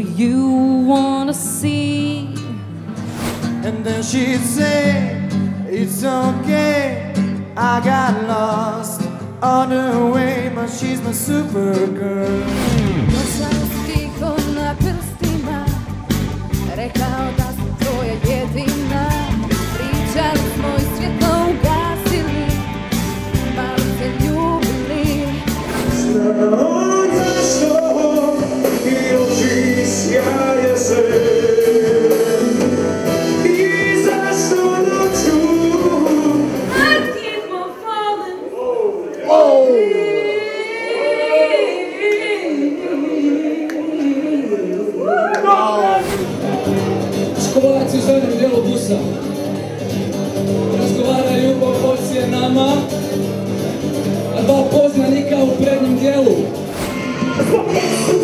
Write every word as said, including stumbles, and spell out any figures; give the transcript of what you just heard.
you wanna see. And then she'd say, it's okay, I got lost on the way, but she's my supergirl. Noćas tiho na prstima, rekao da sam tvoja jedina. Pričali smo i svjetlo ugasili, malo se ljubili. Znam zašto i oči sjaje se, i zašto noću I keep on falling. Školaci u zadnjem dijelu busa razgovaraju o ocjenama, a dva poznanika u prednjem dijelu.